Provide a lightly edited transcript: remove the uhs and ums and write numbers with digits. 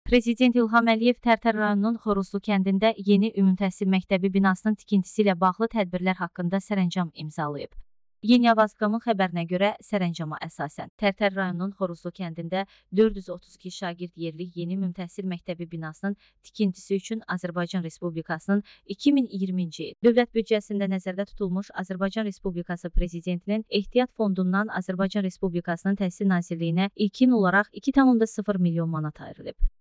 Prezident İlham Əliyev Tərtər rayonunun Xoruzlu kəndində yeni ümumi təhsil məktəbi binasının tikintisi ilə bağlı tədbirlər haqqında sərəncam imzalayıb. Yeni Avazqamın xəbərinə görə sərəncama əsasən Tərtər rayonunun Xoruzlu kəndində 432 şagird yerlik yeni ümumi təhsil məktəbi binasının tikintisi üçün Azərbaycan Respublikasının 2020-ci il dövlət büdcəsində nəzərdə tutulmuş Azərbaycan Respublikası Prezidentinin ehtiyat fondundan Azərbaycan Respublikasının Təhsil Nazirliyinə ilkin olaraq 2,0 milyon manat ayrılıb.